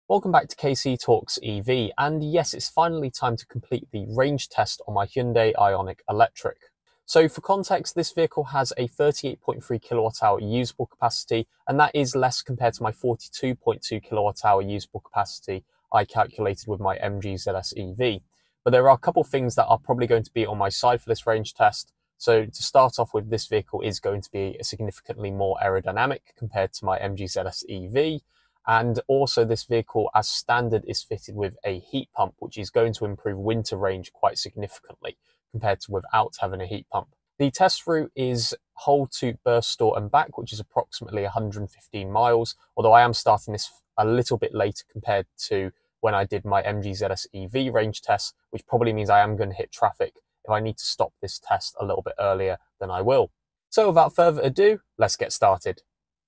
Welcome back to KC Talks EV, and yes, it's finally time to complete the range test on my Hyundai Ioniq Electric. So for context, this vehicle has a 38.3 kilowatt hour usable capacity, and that is less compared to my 42.2 kilowatt hour usable capacity I calculated with my MG ZS EV. But there are a couple of things that are probably going to be on my side for this range test. So to start off with, this vehicle is going to be significantly more aerodynamic compared to my MG ZS EV. And also this vehicle as standard is fitted with a heat pump, which is going to improve winter range quite significantly compared to without having a heat pump. The test route is Hull to Burstall and back, which is approximately 115 miles, although I am starting this a little bit later compared to when I did my MG ZS EV range test, which probably means I am going to hit traffic if I need to stop this test a little bit earlier than I will. So without further ado, let's get started.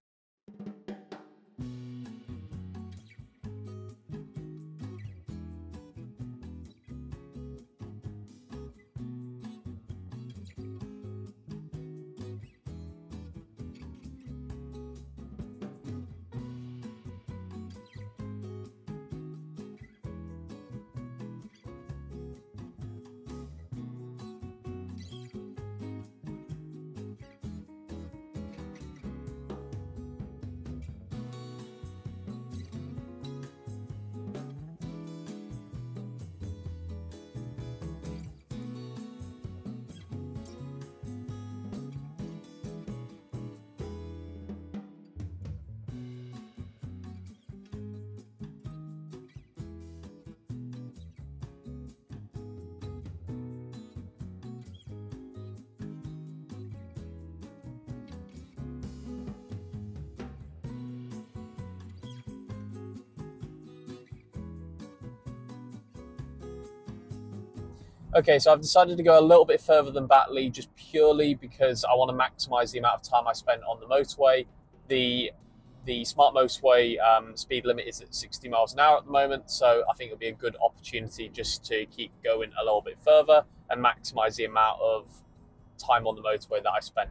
Okay, so I've decided to go a little bit further than Batley just purely because I want to maximise the amount of time I spend on the motorway. The smart motorway speed limit is at 60 miles an hour at the moment, so I think it'll be a good opportunity just to keep going a little bit further and maximise the amount of time on the motorway that I spend.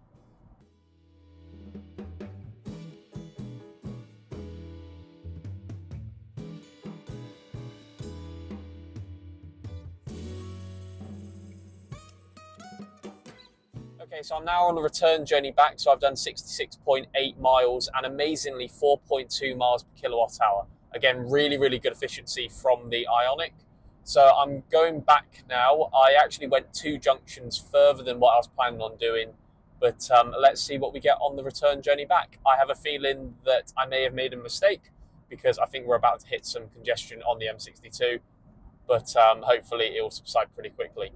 Okay, so I'm now on the return journey back, so I've done 66.8 miles and amazingly 4.2 miles per kilowatt hour. Again, really good efficiency from the Ioniq. So I'm going back now. I actually went 2 junctions further than what I was planning on doing, but let's see what we get on the return journey back. I have a feeling that I may have made a mistake because I think we're about to hit some congestion on the M62, but hopefully it will subside pretty quickly.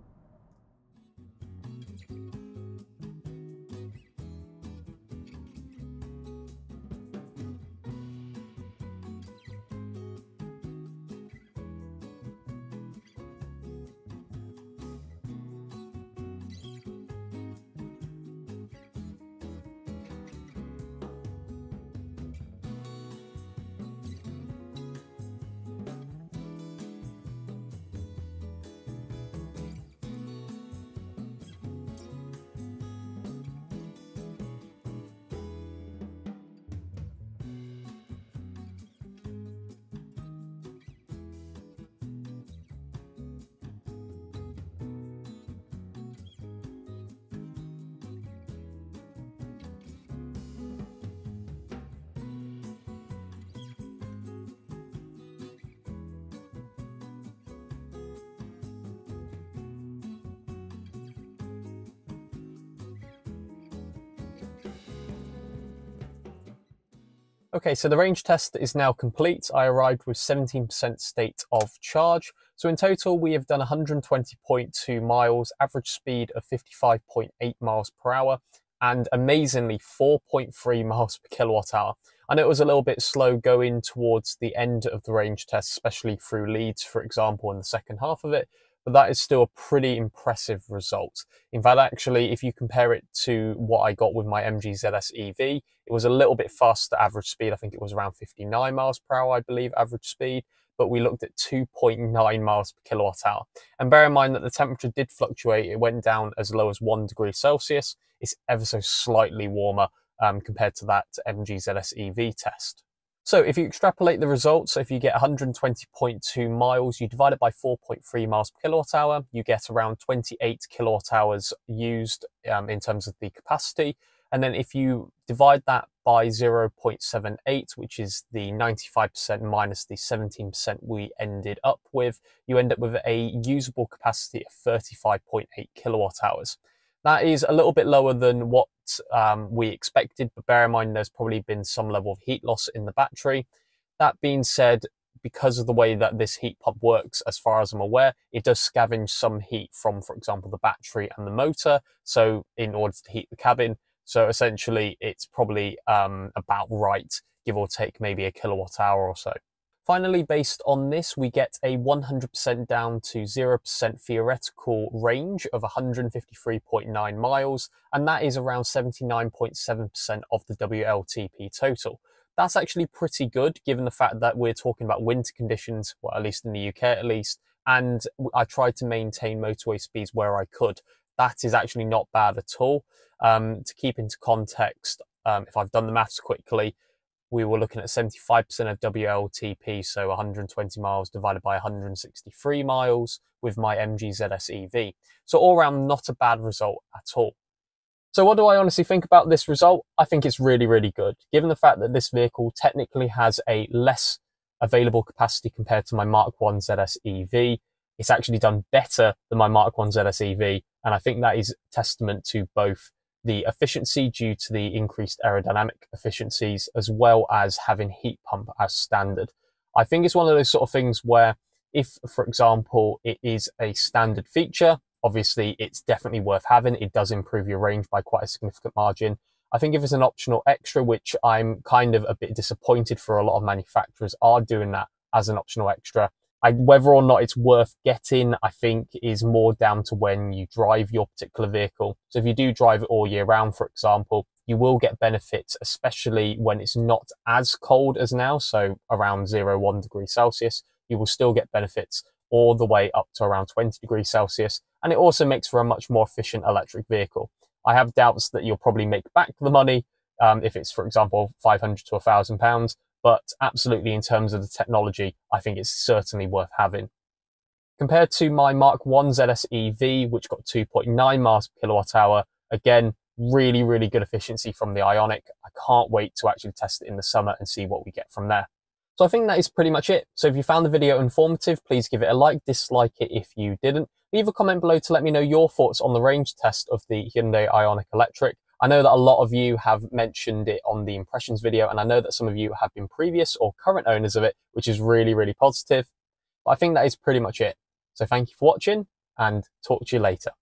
Okay, so the range test is now complete. I arrived with 17% state of charge. So in total, we have done 120.2 miles, average speed of 55.8 miles per hour, and amazingly 4.3 miles per kilowatt hour. I know it was a little bit slow going towards the end of the range test, especially through Leeds, for example, in the second half of it, but that is still a pretty impressive result. In fact, actually, if you compare it to what I got with my MG ZS EV, it was a little bit faster average speed. I think it was around 59 miles per hour, I believe, average speed, but we looked at 2.9 miles per kilowatt hour. And bear in mind that the temperature did fluctuate. It went down as low as 1 degree Celsius. It's ever so slightly warmer compared to that MG ZS EV test. So if you extrapolate the results, so if you get 120.2 miles, you divide it by 4.3 miles per kilowatt hour, you get around 28 kilowatt hours used in terms of the capacity. And then if you divide that by 0.78, which is the 95% minus the 17% we ended up with, you end up with a usable capacity of 35.8 kilowatt hours. That is a little bit lower than what we expected, but bear in mind there's probably been some level of heat loss in the battery. That being said, because of the way that this heat pump works, as far as I'm aware, it does scavenge some heat from, for example, the battery and the motor, so in order to heat the cabin. So essentially, it's probably about right, give or take maybe a kilowatt hour or so. Finally, based on this, we get a 100% down to 0% theoretical range of 153.9 miles, and that is around 79.7% of the WLTP total. That's actually pretty good, given the fact that we're talking about winter conditions, well, at least in the UK at least, and I tried to maintain motorway speeds where I could. That is actually not bad at all. To keep into context, if I've done the maths quickly, we were looking at 75% of WLTP, so 120 miles divided by 163 miles with my MG ZS EV. So all around, not a bad result at all. So what do I honestly think about this result? I think it's really, really good. Given the fact that this vehicle technically has a less available capacity compared to my Mark 1 ZS EV, it's actually done better than my Mark 1 ZS EV. And I think that is testament to both the efficiency due to the increased aerodynamic efficiencies, as well as having heat pump as standard. I think it's one of those sort of things where if, for example, it is a standard feature, obviously it's definitely worth having. It does improve your range by quite a significant margin. I think if it's an optional extra, which I'm kind of a bit disappointed for a lot of manufacturers are doing that as an optional extra, whether or not it's worth getting, I think, is more down to when you drive your particular vehicle. So if you do drive it all year round, for example, you will get benefits, especially when it's not as cold as now, so around 0-1 degrees Celsius. You will still get benefits all the way up to around 20 degrees Celsius. And it also makes for a much more efficient electric vehicle. I have doubts that you'll probably make back the money if it's, for example, £500 to £1,000. But absolutely, in terms of the technology, I think it's certainly worth having. Compared to my Mark 1 ZS EV, which got 2.9 miles per kilowatt hour, again, really, really good efficiency from the Ioniq. I can't wait to actually test it in the summer and see what we get from there. So I think that is pretty much it. So if you found the video informative, please give it a like, dislike it if you didn't. Leave a comment below to let me know your thoughts on the range test of the Hyundai Ioniq Electric. I know that a lot of you have mentioned it on the impressions video, and I know that some of you have been previous or current owners of it, which is really, really positive. But I think that is pretty much it. So thank you for watching, and talk to you later.